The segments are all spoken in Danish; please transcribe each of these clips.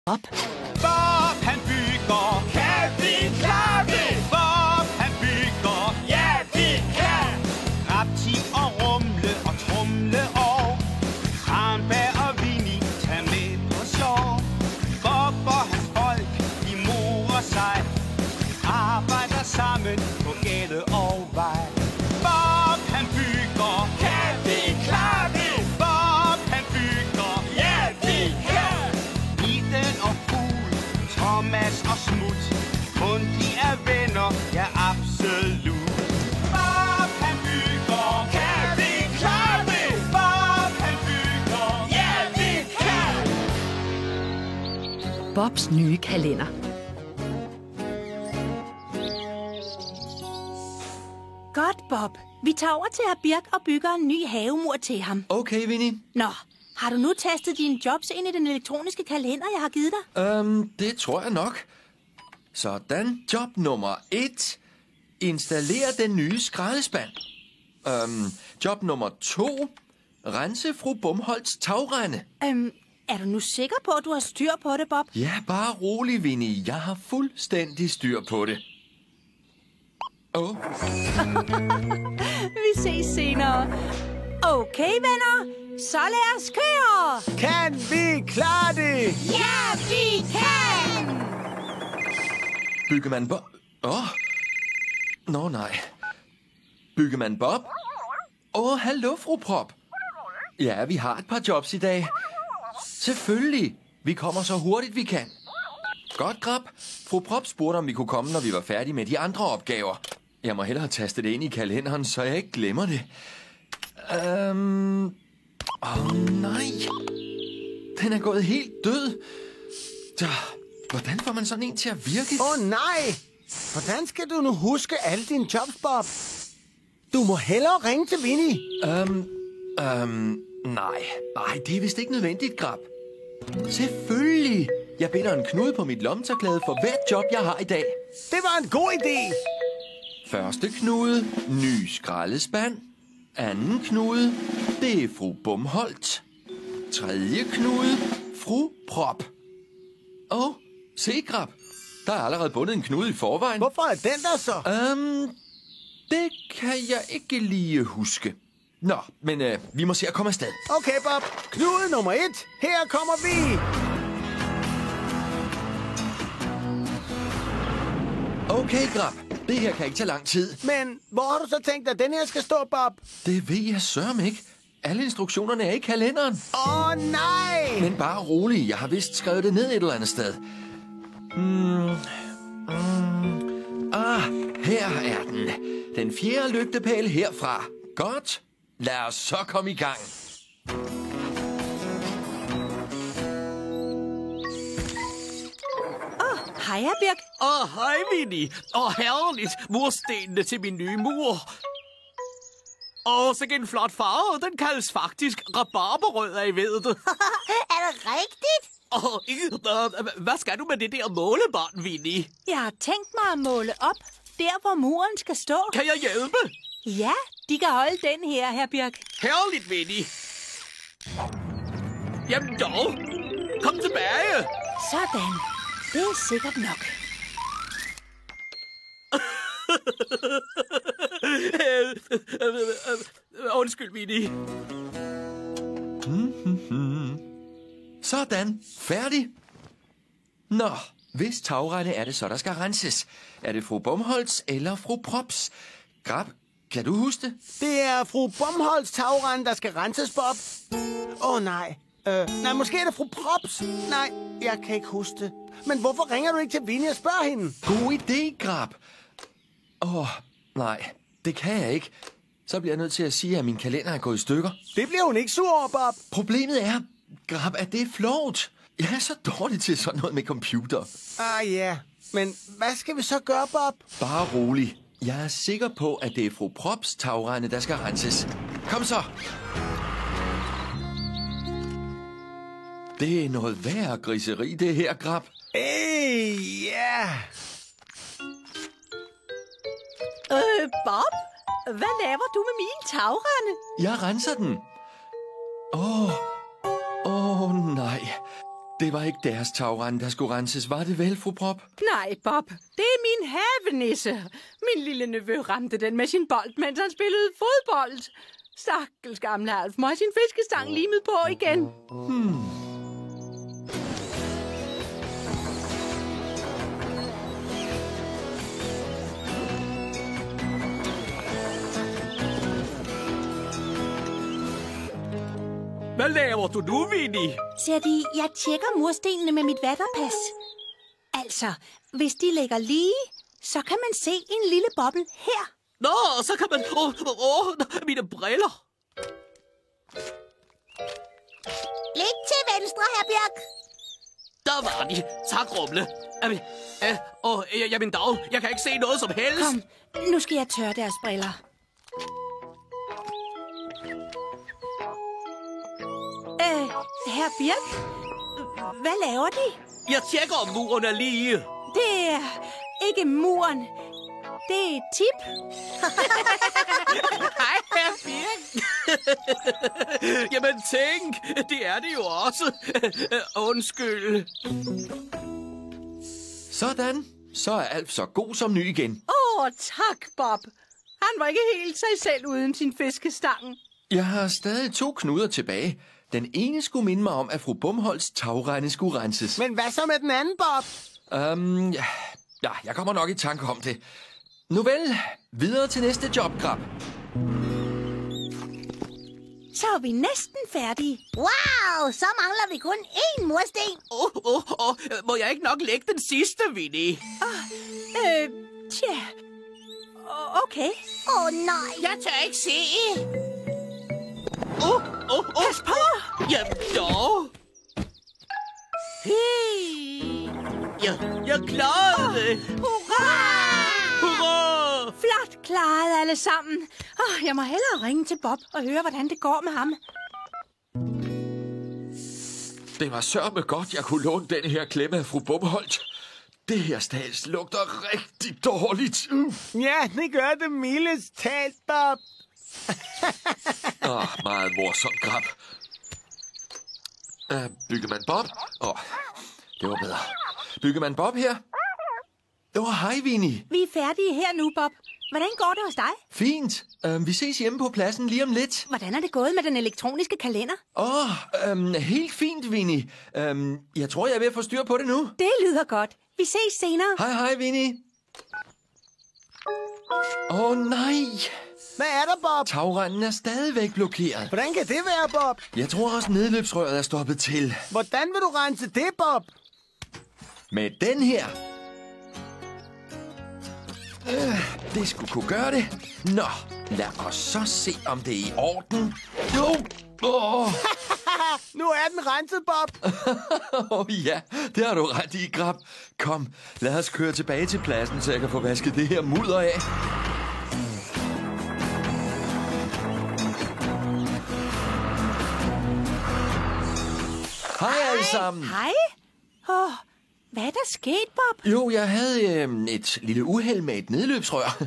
Bob. Bob, han bygger. Kan vi klare det? Bob, han bygger. Ja, vi kan. Rapti og rumle og trumle og Kranberg og Winnie tager med på sjov. Bob og hans folk, de morer sig, arbejder sammen på gade og vej. Bob, han bygger. Kan vi klare det? Bob, han bygger. Ja, vi kan. Iden og Fugl, Thomas og Smut, kun de er venner, ja absolut. Bob, han bygger. Kan vi klare det? Bob, han bygger. Ja, vi kan. Bobs nye kalender. Godt, Bob. Vi tager over til hr. Birk og bygger en ny havemur til ham. Okay, Winnie. Nå, har du nu tastet dine jobs ind i den elektroniske kalender, jeg har givet dig? Det tror jeg nok. Sådan. Job nummer 1. Installer den nye skraldespand. Job nummer 2. Rense fru Bumholts tagrende. Er du nu sikker på, at du har styr på det, Bob? Ja, bare rolig, Winnie. Jeg har fuldstændig styr på det. Vi ses senere. Okay, venner. Så lad os køre. Kan vi klare det? Ja, vi kan! Byggemand Bob... Nå, nej. Byggemand Bob? Hallo, fru Prop. Ja, vi har et par jobs i dag. Selvfølgelig. Vi kommer så hurtigt, vi kan. Godt, Grab. Fru Prop spurgte, om vi kunne komme, når vi var færdige med de andre opgaver. Jeg må hellere taste det ind i kalenderen, så jeg ikke glemmer det. Nej. Den er gået helt død. Hvordan får man sådan en til at virke? Nej! Hvordan skal du nu huske alle dine jobs, Bob? Du må hellere ringe til Winnie. Nej, det er vist ikke nødvendigt, Grab. Selvfølgelig. Jeg binder en knude på mit lommetørklæde for hvert job, jeg har i dag. Det var en god idé. Første knude, ny skraldespand. Anden knude, det er fru Bumholt. Tredje knude, fru Prop. Se, Grab. Der er allerede bundet en knude i forvejen. Hvorfor er den der så? Det kan jeg ikke lige huske. Nå, men vi må se at komme afsted. Okay, Bob. Knude nummer 1. Her kommer vi. Okay, Grab. Det her kan ikke tage lang tid. Men hvor har du så tænkt, at den her skal stå, Bob? Det ved jeg sørme ikke. Alle instruktionerne er i kalenderen. Nej! Men bare rolig. Jeg har vist skrevet det ned et eller andet sted. Her er den. Den 4. lygtepæl herfra. Godt. Lad os så komme i gang. Hej, hr. Birk. Hej, Winnie. Herligt. Murstenene til min nye mur. Sikke en flot farve. Den kaldes faktisk rabarberrød, I ved det. Er det rigtigt? Hvad skal du med det der målebånd, Winnie? Jeg har tænkt mig at måle op, der hvor muren skal stå. Kan jeg hjælpe? Ja, de kan holde den her, hr. Birk. Herligt, Wendy. Jamen dog. Kom tilbage. Sådan. Det er sikkert nok. Undskyld, Winnie. Sådan. Færdig. Nå, hvis tagrende er det så, der skal renses. Er det fru Bumholts eller fru Props? Grab, kan du huske det? Det er fru Bumholts tagrende, der skal renses, Bob. Nej. Nej, måske er det fru Props. Nej, jeg kan ikke huske det. Men hvorfor ringer du ikke til Winnie og spørger hende? God idé, Grab. Nej, det kan jeg ikke. Så bliver jeg nødt til at sige, at min kalender er gået i stykker. Det bliver hun ikke sur over, Bob. Problemet er, Grab, at det er flovt. Jeg er så dårlig til sådan noget med computer. Ja. Men hvad skal vi så gøre, Bob? Bare rolig. Jeg er sikker på, at det er fru Props tagrende, der skal renses. Kom så. Det er noget værre griseri, det her, Grab. Ja. Bob, hvad laver du med min tagrende? Jeg renser den. Nej. Det var ikke deres tagrende, der skulle renses, var det vel, fru Prop? Nej, Bob. Det er min havenisse. Min lille nevø ramte den med sin bold, mens han spillede fodbold. Stakkels gamle Alf må have sin fiskestang limet på igen. Hvad laver du nu, Winnie? Ser de, jeg tjekker murstenene med mit vatterpas. Altså, hvis de ligger lige, så kan man se en lille boble her. Nå, så kan man... mine briller. Lidt til venstre, herr Bjørk. Der var de. Tak, Rumle. Jamen dog, jeg kan ikke se noget som helst. Kom, nu skal jeg tørre deres briller. Herr Birk, hvad laver de? Jeg tjekker, om muren er lige. Det er ikke muren. Det er tip. Hej, herr Birk. Jamen tænk, det er det jo også. Undskyld. Sådan. Så er Alf så god som ny igen. Tak, Bob. Han var ikke helt sig selv uden sin fiskestang. Jeg har stadig 2 knuder tilbage. Den ene skulle minde mig om, at fru Bumholds tagrende skulle renses. Men hvad så med den anden, Bob? Ja, jeg kommer nok i tanke om det. Nu vel, videre til næste jobgrab. Så er vi næsten færdige. Wow, så mangler vi kun én mursten. Må jeg ikke nok lægge den sidste, Winnie? Tja. Okay. Nej. Jeg tør ikke se. Pas på! Jamen dog. Hey. Jeg klarede det. Hurra! Hurra! Flot klaret alle sammen. Jeg må hellere ringe til Bob og høre, hvordan det går med ham. Det var sørme godt, jeg kunne låne den her klemme af fru Bumholdt. Det her stads lugter rigtig dårligt. Ja, det gør det mildest talt, Bob. Meget morsomt grab. Byggemand Bob? Det var bedre. Byggemand Bob her? Hej, Winnie. Vi er færdige her nu, Bob. Hvordan går det hos dig? Fint. Vi ses hjemme på pladsen lige om lidt. Hvordan er det gået med den elektroniske kalender? Helt fint, Winnie. Jeg tror, jeg er ved at få styr på det nu. Det lyder godt. Vi ses senere. Hej, Winnie. Nej. Hvad er der, Bob? Tagrenden er stadigvæk blokeret. Hvordan kan det være, Bob? Jeg tror også, nedløbsrøret er stoppet til. Hvordan vil du rense det, Bob? Med den her. Det skulle kunne gøre det. Nå, lad os så se, om det er i orden. Nu er den renset, Bob. Ja, det har du ret i, Grab. Kom, lad os køre tilbage til pladsen, så jeg kan få vasket det her mudder af. Hej alle sammen. Hej. Hvad er der sket, Bob? Jo, jeg havde et lille uheld med et nedløbsrør.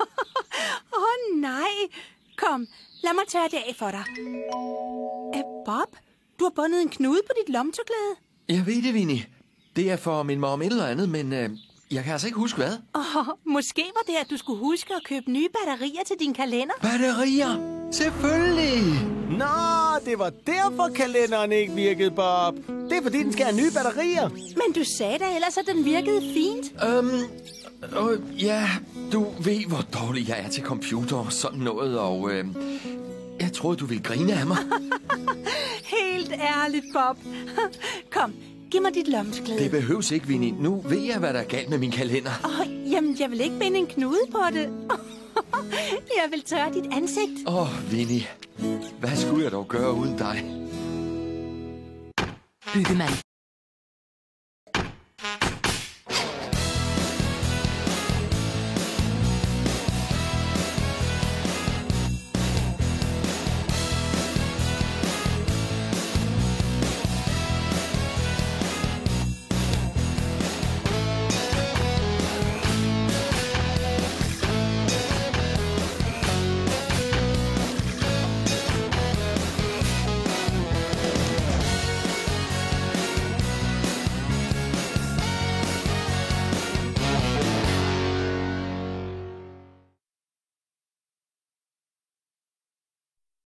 Nej. Kom, lad mig tørre det af for dig. Bob, du har bundet en knude på dit lommetørklæde. Jeg ved det, Winnie. Det er for at minde mig om et eller andet, men jeg kan altså ikke huske hvad. Måske var det, at du skulle huske at købe nye batterier til din kalender. Batterier? Selvfølgelig! Nå, det var derfor kalenderen ikke virkede, Bob. Det er fordi, den skal have nye batterier. Men du sagde da ellers, at den virkede fint. Ja, du ved, hvor dårlig jeg er til computer og sådan noget, og jeg troede, du ville grine af mig. Helt ærligt, Bob. Kom, giv mig dit lommesklæde. Det behøves ikke, Winnie. Nu ved jeg, hvad der er galt med min kalender. Jamen, jeg vil ikke binde en knude på det. Jeg vil tørre dit ansigt. Winnie. Hvad skulle jeg dog gøre uden dig? Byggemand